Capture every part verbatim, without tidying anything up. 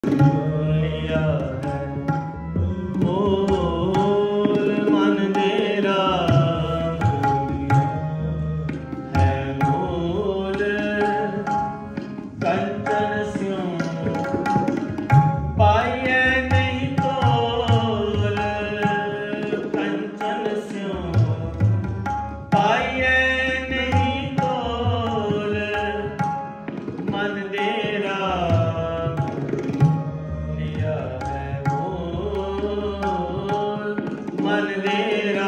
लिया है मोल मन तेरा है मोल कंचन स्यों पाइए नहीं तोल कंचन स्यों पाइए नहीं तोल मन तेरा मन तेरा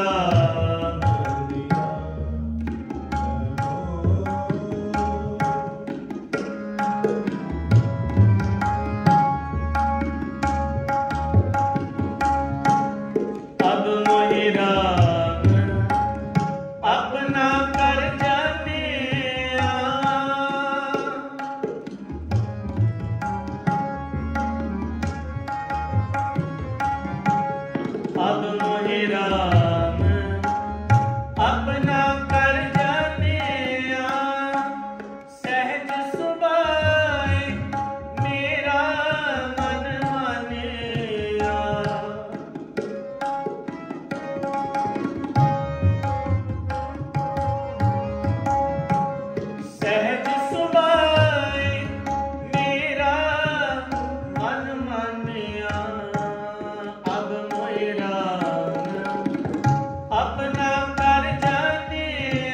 अब मोहि राम अपना कर जाने अब मोहि राम अपना कर जाने सहज सुभाए मेरा मन मानिया सहज सुभाए मेरा मन मानिया अब मोहि राम अपना कर जाने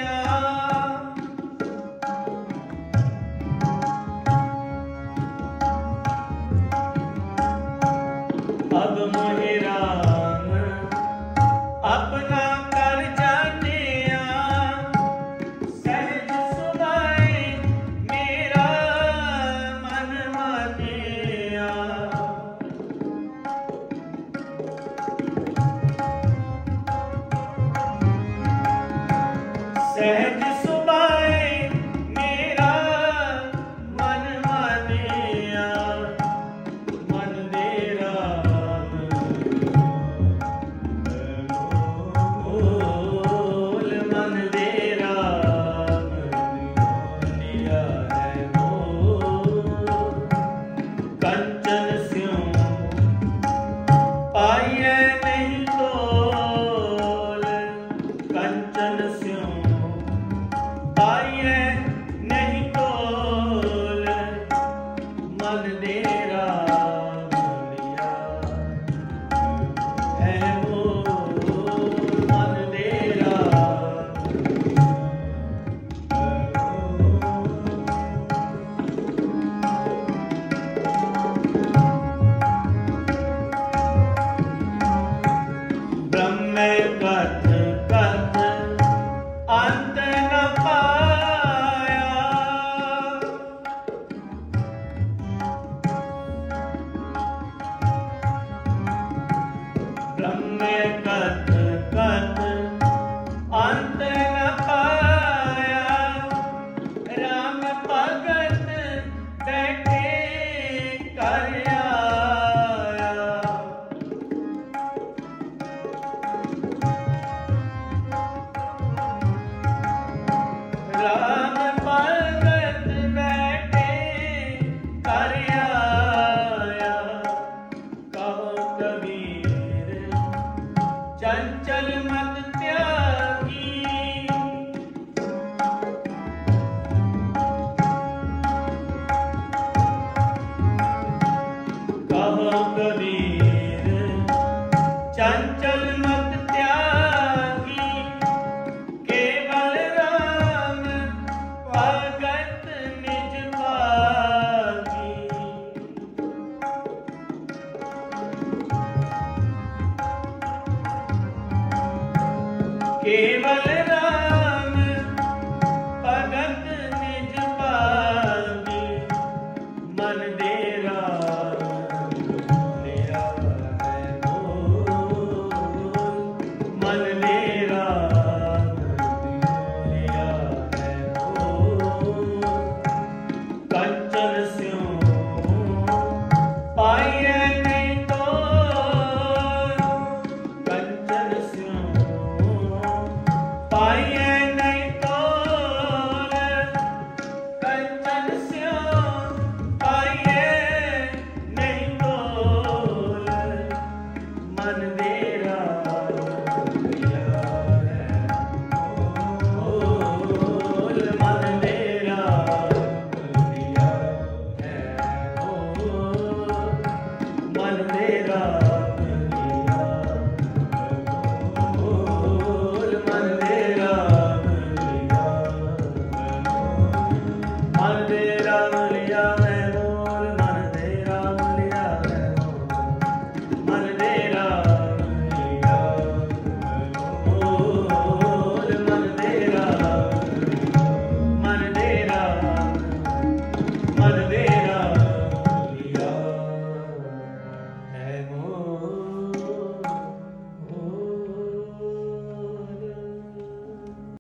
अब मोहि राम अपना कर जाने सहज सुभाए मेरा मन मानिया सहज सुभाए मेरा मन मानिया मन तेरा मोल मन तेरा लिया है मोल कंचन स्यों पाइए नहीं तोल कंचन स्यों पाइए नहीं तोल मन तेरा लिया है मोल मन तेरा ब्रह्म कथ कथ अंत न पाया ब्रह्म कथ कथ अंत न पाया राम भगत बैठे कर आया राम भगत बैठे कर आया कहो कबीर चंचल मत त्यागी कहो कबीर चंचल मत त्यागी केवल राम भगत निज भागी केवल राम भगत निज भागी मन तेरा लिया है मोल मन तेरा लिया है मोल कंचन स्यों पाइए नहीं तोल कंचन स्यों महादेव